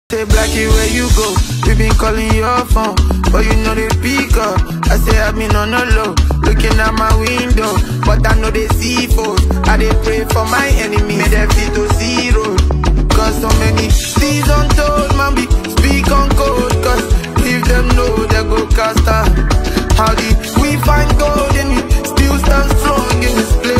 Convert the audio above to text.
Say Blackie, where you go? We been calling your phone, but you know they pick up. I say I've been on the low, looking at my window, but I know they see foes. I they pray for my enemy, made them fit to zero. Cause so many things untold, man, be speak on code. Cause if them know, they go cast out. How did we find gold and we still stand strong in this place?